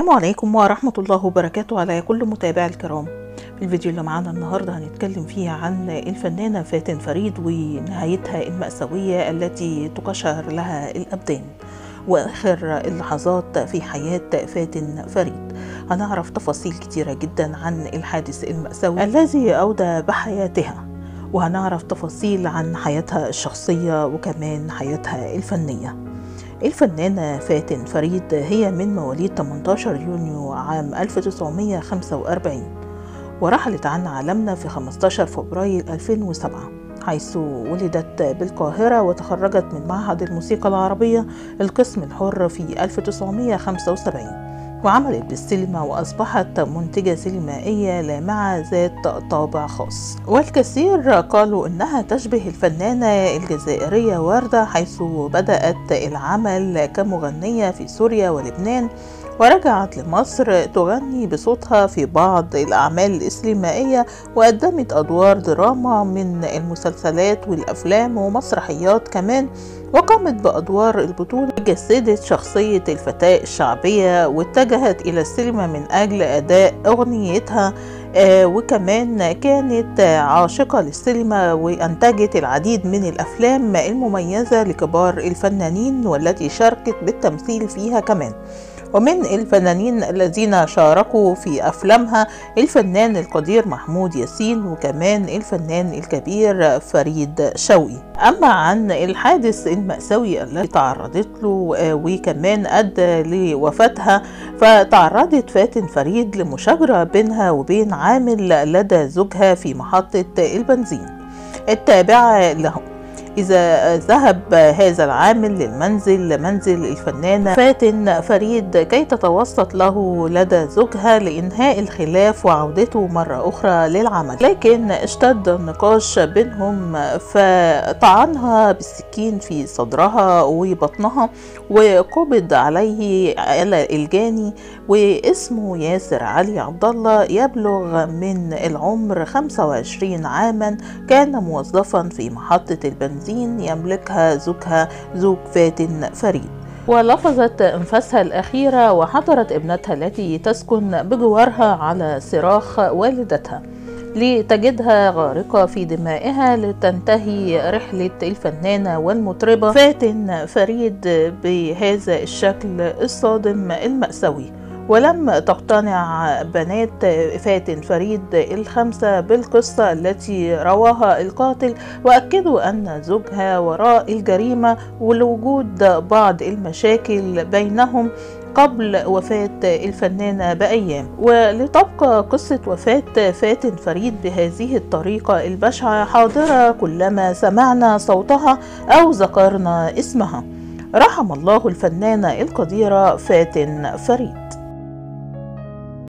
السلام عليكم ورحمة الله وبركاته على كل متابعي الكرام. في الفيديو اللي معانا النهاردة هنتكلم فيه عن الفنانة فاتن فريد ونهايتها المأساوية التي تقشعر لها الأبدان وآخر اللحظات في حياة فاتن فريد. هنعرف تفاصيل كتيرة جدا عن الحادث المأساوي الذي أودى بحياتها، وهنعرف تفاصيل عن حياتها الشخصية وكمان حياتها الفنية. الفنانة فاتن فريد هي من مواليد 18 يونيو عام 1945، ورحلت عن عالمنا في 15 فبراير 2007، حيث ولدت بالقاهرة وتخرجت من معهد الموسيقى العربية القسم الحر في 1975، وعملت بالسينما وأصبحت منتجة سينمائية لامعة ذات طابع خاص. والكثير قالوا إنها تشبه الفنانة الجزائرية وردة، حيث بدأت العمل كمغنية في سوريا ولبنان، ورجعت لمصر تغني بصوتها في بعض الأعمال السينمائية، وقدمت أدوار دراما من المسلسلات والأفلام ومسرحيات كمان، وقامت بأدوار البطولة. جسدت شخصية الفتاة الشعبية واتجهت إلى السينما من أجل أداء أغنيتها، وكمان كانت عاشقة للسينما وأنتجت العديد من الأفلام المميزة لكبار الفنانين والتي شاركت بالتمثيل فيها كمان. ومن الفنانين الذين شاركوا في أفلامها الفنان القدير محمود ياسين، وكمان الفنان الكبير فريد شوقي. أما عن الحادث المأساوي الذي تعرضت له وكمان أدى لوفاتها، فتعرضت فاتن فريد لمشاجرة بينها وبين عامل لدى زوجها في محطة البنزين التابعة له. إذا ذهب هذا العامل لمنزل الفنانة فاتن فريد كي تتوسط له لدى زوجها لإنهاء الخلاف وعودته مرة أخرى للعمل، لكن اشتد النقاش بينهم، فطعنها بالسكين في صدرها وبطنها، وقبض عليه الجاني واسمه ياسر علي عبد الله، يبلغ من العمر 25 عاما، كان موظفا في محطة البنزين يملكها زوجها زوج فاتن فريد. ولفظت أنفاسها الأخيرة وحضرت ابنتها التي تسكن بجوارها على صراخ والدتها لتجدها غارقة في دمائها لتنتهي رحلة الفنانة والمطربة فاتن فريد بهذا الشكل الصادم المأساوي. ولم تقتنع بنات فاتن فريد الخمسة بالقصة التي رواها القاتل، وأكدوا أن زوجها وراء الجريمة ولوجود بعض المشاكل بينهم قبل وفاة الفنانة بأيام. ولتبقى قصة وفاة فاتن فريد بهذه الطريقة البشعة حاضرة كلما سمعنا صوتها أو ذكرنا اسمها. رحم الله الفنانة القديرة فاتن فريد.